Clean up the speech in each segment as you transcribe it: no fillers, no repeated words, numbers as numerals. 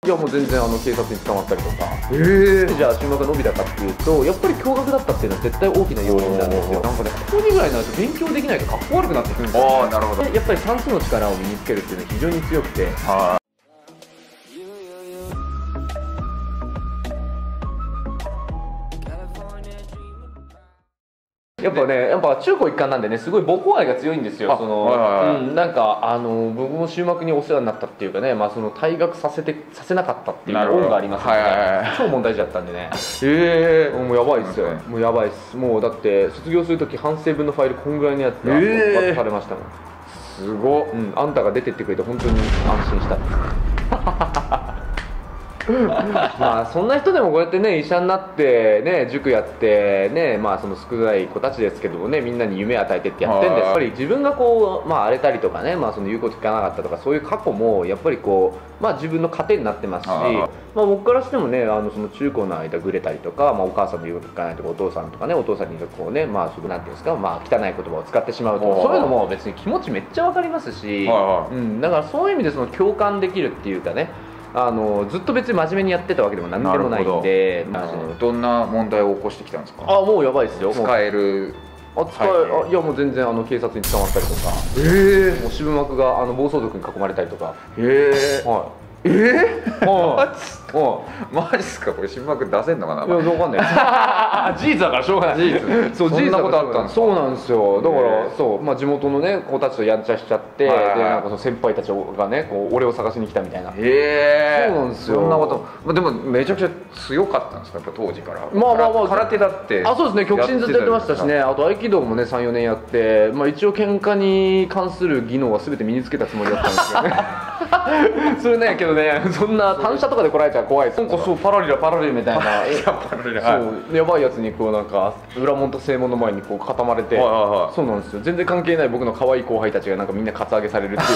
いやもう全然警察に捕まったりとか。じゃあ収穫が伸びたかっていうと、やっぱり共学だったっていうのは絶対大きな要因なんですよ。なんかね、高2ぐらいになると勉強できないとかっこ悪くなってくるんですよ、ね。 ああ、なるほど。 やっぱり算数の力を身につけるっていうのは非常に強くて。やっぱね、やっぱ中高一貫なんでね、すごい母校愛が強いんですよ。なんか僕も修学にお世話になったっていうかね、まあその退学させなかったっていう恩がありますので、超問題児だったんでね。もうやばいっすよ。もうやばいっす。もうだって卒業するとき反省文のファイルこんぐらいのやつが渡されましたもん。すごっ。あんたが出てってくれて本当に安心した。まあそんな人でもこうやってね、医者になってね、塾やってね、まあその少ない子たちですけどもね、みんなに夢与えてってやってんです。やっぱり自分がこう、まあ荒れたりとかね、まあその言うこと聞かなかったとか、そういう過去もやっぱりこう、まあ自分の糧になってますし、まあ僕からしてもね、その中高の間ぐれたりとか、まあお母さんの言うこと聞かないとか、お父さんとかね、お父さんにこうね、まあそのなんていうんですか、まあ汚い言葉を使ってしまうとか、そういうのも別に気持ちめっちゃわかりますし、だからそういう意味でその共感できるっていうかね。ずっと別に真面目にやってたわけでも何でもないんで。 どんな問題を起こしてきたんですか？ もうやばいですよ。 使える。 いやもう全然警察に捕まったりとか、もう渋幕が暴走族に囲まれたりとか。 マジっすか？これ新幕出せんのかな？ いや分かんない事実だからしょうがない。事実。そう、そんなことあったんです。そうなんですよ。だからそう、まあ地元のね子たちとやんちゃしちゃって、でなんかその先輩たちがねこう俺を探しに来たみたいな。そうなんですよ。 そんなこと。でもめちゃくちゃ強かったんですか？やっぱ当時から。 まあ空手だって。 そうですね。極真ずっとやってましたしね。あと合気道もね3、4年やって、まあ一応喧嘩に関する技能は全て身につけたつもりだったんですけどね。それねけどね、そんな単車とかで来られちゃ怖いです。なんかそうパラレルみたいな。そうやばいやつにこうなんか裏門と正門の前にこう固まれて、そうなんですよ。全然関係ない僕の可愛い後輩たちがなんかみんなカツアゲされるっていう。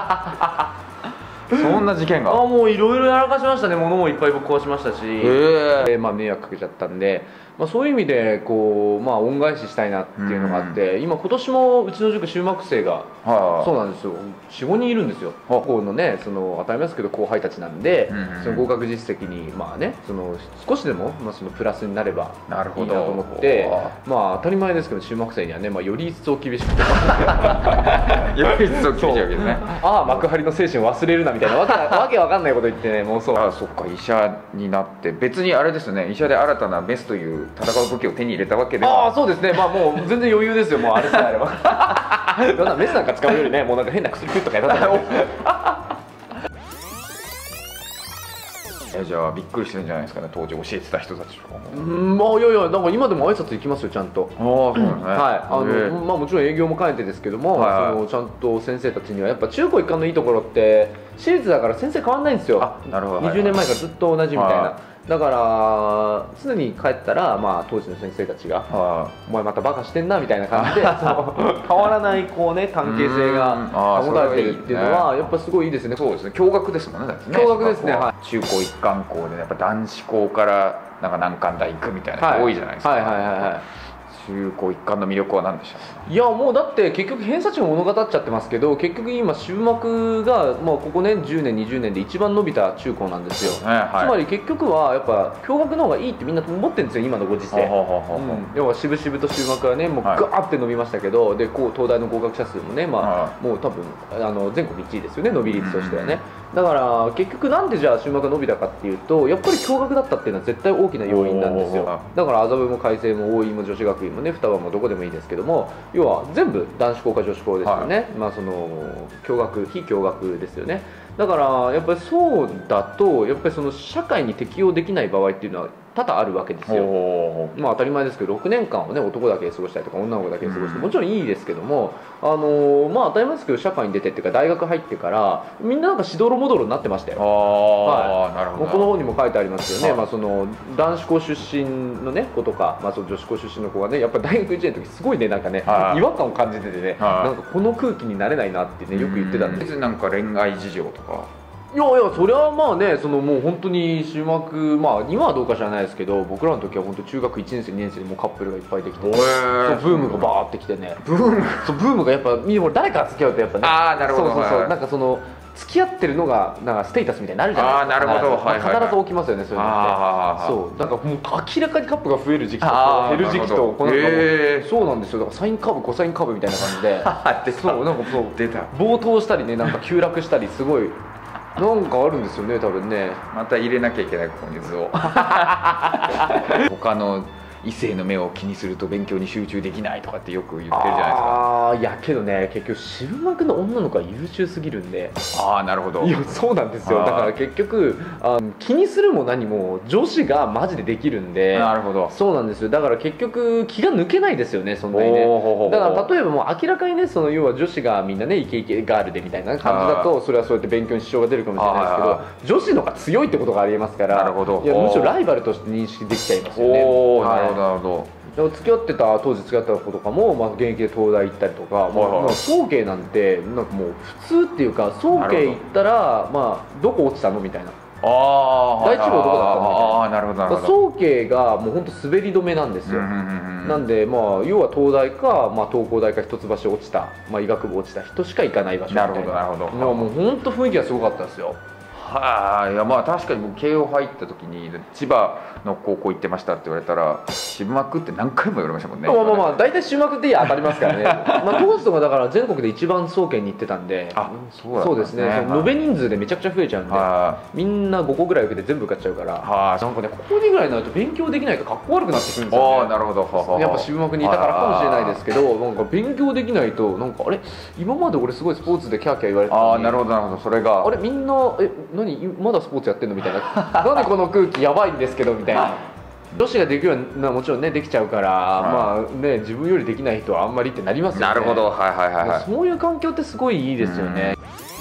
そんな事件が。 もういろいろやらかしましたね。物もいっぱいぶっ壊しましたし、まあ迷惑かけちゃったんで、まあそういう意味でこうまあ恩返ししたいなっていうのがあって、今年もうちの塾修学生がそうなんですよ。4、5人いるんですよ。高校のね、その当たり前ですけど後輩たちなんで、その合格実績にまあね、その少しでもまあそのプラスになればいいなと思って、まあ当たり前ですけど修学生にはね、まあより一層厳しくて、 より一層厳しいわけですね。 幕張の精神を忘れるなみたいなわけわかんないこと言ってね、もうそう。 そっか、医者になって別にあれですよね、医者で新たなメスという戦う武器を手に入れたわけでは。 そうですね。まあもう全然余裕ですよ。もうあれさえあれば。メスなんか使うよりね、もうなんか変な薬とかやったら。 じゃあびっくりしてるんじゃないですかね、当時教えてた人たちとかも。 まあいやいや、なんか今でも挨拶行きますよ、ちゃんと。 そうですね。 まあもちろん営業も兼ねてですけども、ちゃんと先生たちにはやっぱ中高一貫のいいところって私立だから先生変わんないんですよ。 なるほど。 20年前からずっと同じみたいな。だから常に帰ったら、まあ、当時の先生たちが「お前またバカしてんな」みたいな感じで変わらないこう、ね、関係性が保たれてるっていうのはやっぱすごいいいですね。 そうですね、共学ですもんね。 共学ですね。 中高一貫校でやっぱ男子校からなんか難関大行くみたいな人多いじゃないですか。中高一貫の魅力は何でしたか？ いやもうだって結局偏差値も物語っちゃってますけど、結局今修学が、まあ、ここね10年20年で一番伸びた中高なんですよ。つまり結局はやっぱ共学の方がいいってみんな思ってるんですよ、今のご時世。要は渋々と修学はねもうガーって伸びましたけど、でこう東大の合格者数もね、まあもう多分全国1位ですよね、伸び率としてはね。だから結局なんでじゃあ修学が伸びたかっていうと、やっぱり共学だったっていうのは絶対大きな要因なんですよ。だから麻布も開成も大井も女子学院もね、双葉もどこでもいいですけども、要は全部男子校か女子校ですよね。まあその共学非共学ですよね。だからやっぱりそうだとやっぱりその社会に適応できない場合っていうのは多々あるわけですよ。まあ当たり前ですけど6年間をね男だけ過ごしたりとか女の子だけ過ごしてもちろんいいですけども、まあ当たり前ですけど社会に出てっていうか大学入ってからみんななんかしどろもどろになってましたよ。なるほど。この本にも書いてありますよね。まあその男子校出身のね子とか、まあその女子校出身の子がねやっぱり大学1年の時すごいねなんかね違和感を感じててね、なんかこの空気になれないなってねよく言ってたんです。 なんか恋愛事情とか。 いやいや、それはまあね、そのもう本当に修学、まあ今はどうか知らないですけど、僕らの時は本当中学1年生2年生でもうカップルがいっぱいできて、ブームがバーってきてね、ブームがやっぱ誰かが付き合うとやっぱね、 なるほど。 そうなんかその付き合ってるのがなんかステータスみたいになるじゃないですか。 なるほど、 必ず起きますよね、そういうのって。そうなんかもう明らかにカップが増える時期と減る時期と、このそうなんですよ。だからサインカーブコサインカーブみたいな感じでそうなんかそう出た暴騰したりね、なんか急落したりすごいなんかあるんですよね、多分ね。 また入れなきゃいけない、ここに図を他の異性の目を気にすると勉強に集中できないとかってよく言ってるじゃないですか。 いやけどね、結局渋幕の女の子は優秀すぎるんで。 なるほど。 いやそうなんですよ。だから結局気にするも何も女子がマジでできるんで。 なるほど。 そうなんですよ。だから結局気が抜けないですよね、そんなにね。だから例えばもう明らかにね、その要は女子がみんなねイケイケガールでみたいな感じだと、それはそうやって勉強に支障が出るかもしれないですけど、女子の方が強いってことがありえますから。 なるほど。 いやむしろライバルとして認識できちゃいますよね。 なるほどなるほど。 付き合ってた当時付き合ってた子とかも、現役で東大行ったりとか、早慶なんてなんかもう普通っていうか、早慶行ったらどこ落ちたのみたいな、第一部はどこだったのみたいな。 なるほどなるほど。 早慶がもう本当滑り止めなんですよ。なんで要は東大か、東工大か一橋落ちた、医学部落ちた人しか行かない場所みたいな。 なるほどなるほど。 もう本当雰囲気がすごかったですよ。 いや確かに僕慶応入った時に千葉の高校行ってましたって言われたら、渋幕って何回も言われましたもんね。 大体渋幕って当たりますからね当時とかだから全国で一番早慶に行ってたんで。そうですね。延べ人数でめちゃくちゃ増えちゃうんで、みんな5個ぐらい受けて全部受かっちゃうから、なんかね、ここにぐらいになると勉強できないとかっこ悪くなってくるんですよね。 なるほど。 やっぱ渋幕にいたからかもしれないですけど、なんか勉強できないと、なんかあれ今まで俺すごいスポーツでキャーキャー言われてたのに、 なるほどなるほど。それがあれみんな何まだスポーツやってんのみたいななんでこの空気やばいんですけどみたいな。女子ができるようなもちろんねできちゃうから、自分よりできない人はあんまりってなりますよね。 なるほど。 そういう環境ってすごいいいですよね。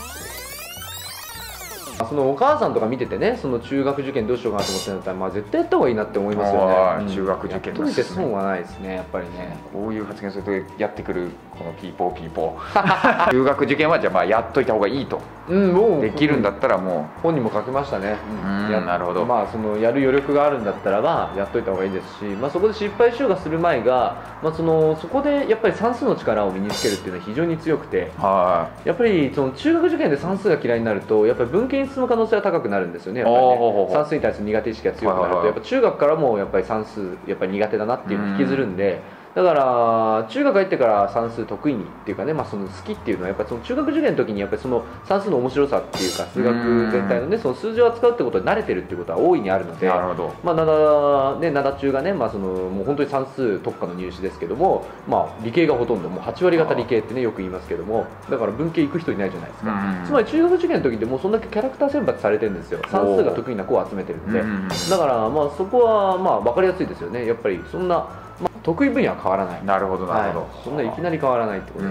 そのお母さんとか見ててね、その中学受験どうしようかなと思ってるんだったら、絶対やった方がいいなって思いますよね。 中学受験とって損はないですね、やっぱりね。 こういう発言するとやってくるこのピーポー中学受験はじゃあやっといた方がいいと。もうできるんだったらもう本にも書きましたね。 なるほど。 そのやる余力があるんだったらやっといた方がいいですし、そこで失敗しようがする前が、そこでやっぱり算数の力を身につけるっていうのは非常に強くて、やっぱりその中学受験で算数が嫌いになるとやっぱり文系に進む可能性は高くなるんですよね。やっぱりね、算数に対する苦手意識が強くなると、やっぱ中学からもやっぱり算数やっぱり苦手だなっていうのを引きずるんで。だから中学入ってから算数得意にっていうかね、その好きっていうのはやっぱりその中学受験の時にやっぱりその算数の面白さっていうか、数学全体のねその数字を扱うってことに慣れてるっていうことは大いにあるので、灘中がねもう本当に算数特化の入試ですけども、理系がほとんどもう8割方理系ってねよく言いますけども、だから文系行く人いないじゃないですか。つまり中学受験の時ってもうそんだけキャラクター選抜されてるんですよ。算数が得意な子を集めてるんで、だからそこは分かりやすいですよね。やっぱりそんな得意分野は変わらない。 なるほどなるほど。 そんないきなり変わらないってことです。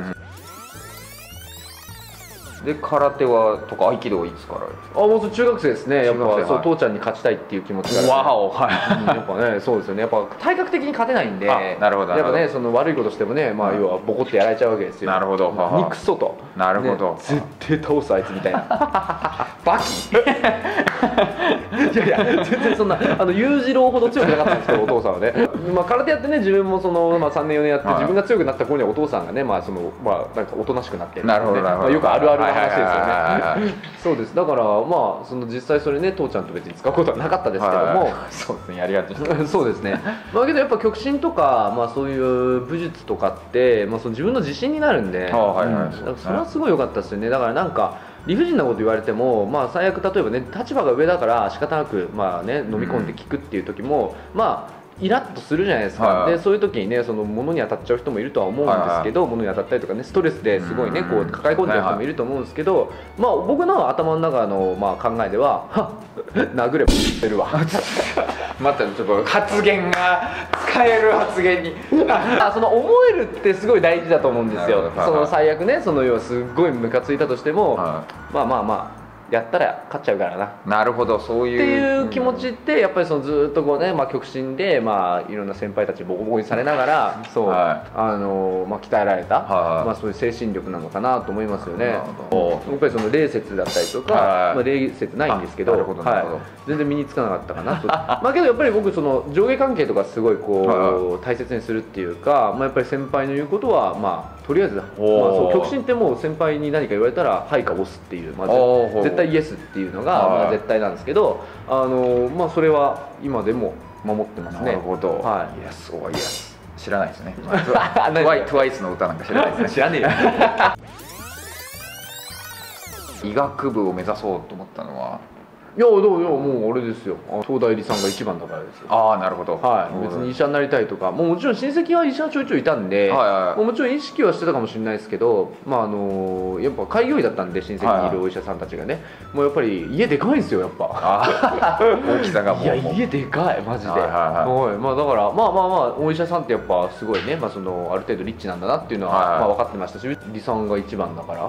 で空手はとか合気道はいつからですか？ もう中学生ですね。やっぱ父ちゃんに勝ちたいっていう気持ちから。やっぱねそうですよね。やっぱ体格的に勝てないんで、 なるほど。 やっぱねその悪いことしてもね要はボコってやられちゃうわけですよ。 なるほど。 肉そと。 なるほど。 絶対倒すあいつみたいな。 バキ。 いや全然そんな裕次郎ほど強くなかったんですけど、お父さんはね。空手やってね自分もその3年4年やって自分が強くなった頃にはお父さんがねなんかおとなしくなってる。 なるほどよくあるあるの話ですよね。そうです。だからその実際それね父ちゃんと別に使うことはなかったですけども、 そうですね、やりがちです。 そうですね。けどやっぱ極真とかそういう武術とかってその自分の自信になるんで、それはすごい良かったですよね。だからなんか理不尽なこと言われても最悪例えばね立場が上だから仕方なく飲み込んで聞くっていう時もイラッとするじゃないですか。でそういう時にねその物に当たっちゃう人もいるとは思うんですけど、物に当たったりとかねストレスですごいねこう抱え込んでる人もいると思うんですけど、僕の頭の中の考えでは殴ればしてるわ。 またちょっと発言が使える発言にその思えるってすごい大事だと思うんですよ。その最悪ねその要はすごいムカついたとしてもやったら勝っちゃうからな。 なるほど、そういうっていう気持ちってやっぱりそのずっとこうね極真でいろんな先輩たちにボコボコにされながら鍛えられたそういう精神力なのかなと思いますよね。やっぱりその礼節だったりとか礼節ないんですけど全然身につかなかったかなと。けどやっぱり僕その上下関係とかすごいこう大切にするっていうかやっぱり先輩の言うことはとりあえず、そう極真ってもう先輩に何か言われたら「はい」か「押す」っていう、絶対イエスっていうのが、絶対なんですけど、それは今でも守ってますね。 なるほど、 はい、 イエス、イエス知らないですね。TWICE の歌なんか知らないですね。 知らねえよ。 医学部を目指そうと思ったのは、 いやもうあれですよ、東大理さんが一番だからですよ。 ああ、なるほど。 はい、別に医者になりたいとか、もちろん親戚は医者ちょいちょいいたんで、もちろん意識はしてたかもしれないですけど、やっぱ開業医だったんで、親戚にいるお医者さんたちがね、もうやっぱり家でかいんですよ、やっぱ大きさがもう。 いや、家でかい、マジで。だからお医者さんってやっぱすごいね、ある程度リッチなんだなっていうのは分かってましたし、理さんが一番だから、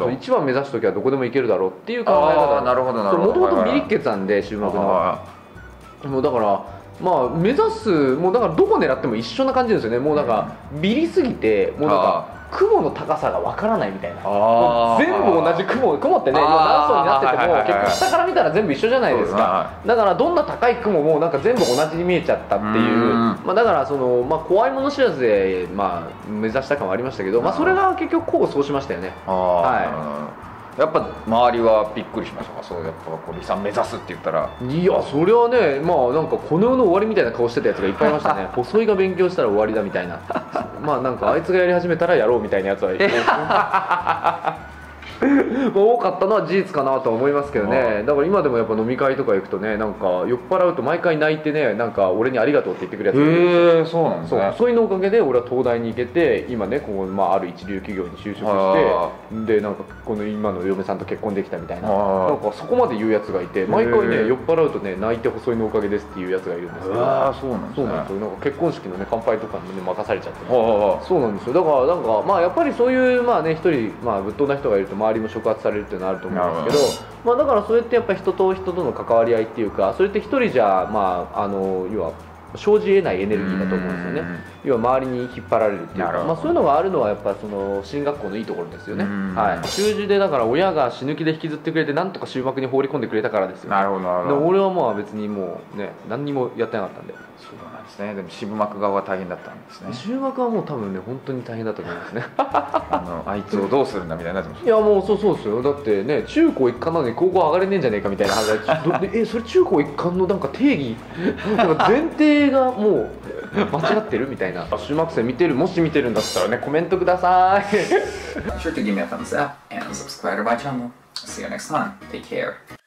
一番目指す時はどこでも行けるだろうっていう考え方。 なるほどなるほど。 もともとビリッケツなんで、終幕のもうだから目指す、もうだからどこ狙っても一緒な感じですよね。もうなんかビリすぎて、もうなんか雲の高さがわからないみたいな、全部同じ雲ってね、何層になってても結局下から見たら全部一緒じゃないですか。だからどんな高い雲もなんか全部同じに見えちゃったっていう、だから怖いもの知らずで目指した感はありましたけど、それが結局功を奏しましたよね。 やっぱ周りはびっくりしましたか？そうやっぱ理さん目指すって言ったら。 いや、それはね、なんかこの世の終わりみたいな顔してたやつがいっぱいいましたね。細井が勉強したら終わりだみたいな、なんかあいつがやり始めたらやろうみたいなやつはいて多かったのは事実かなとは思いますけどね。だから今でもやっぱ飲み会とか行くとね、なんか酔っ払うと毎回泣いてね、なんか俺にありがとうって言ってくるやつがいるんですよ。 そうなんですね。 そういうのおかげで俺は東大に行けて、今ね、ある一流企業に就職して、でなんかこの今の嫁さんと結婚できたみたいな、なんかそこまで言うやつがいて、毎回ね酔っ払うとね、泣いて細いのおかげですっていうやつがいるんですけど、 そうなんですよ。なんか結婚式のね乾杯とかにね任されちゃって、そうなんですよ。だからなんかやっぱりそういう一人ぶっ飛んだ人がいると周りも触発されるっていうのはあると思うんですけど、だからそれってやっぱり人と人との関わり合いっていうか、それって一人じゃ要は生じ得ないエネルギーだと思うんですよね。要は周りに引っ張られるっていうか、そういうのがあるのはやっぱ進学校のいいところですよね。習字でだから親が死ぬ気で引きずってくれて、なんとか終幕に放り込んでくれたからですよね。 なるほどなるほど。 俺は別にもうね何にもやってなかったんで。 そうなんですね。でも渋幕側は大変だったんですね。 渋幕はもう多分ね本当に大変だと思いますね。 あいつをどうするんだみたいになってました。 いやもうそうですよ。だってね、中高一貫なのに高校上がれねえんじゃねえかみたいな話でそれ中高一貫のなんか定義、なんか前提がもう間違ってるみたいな。終幕戦もし見てるんだったらね、コメントください。 Be sure to give me a thumbs up and subscribe to my channel. See you next time. Take care.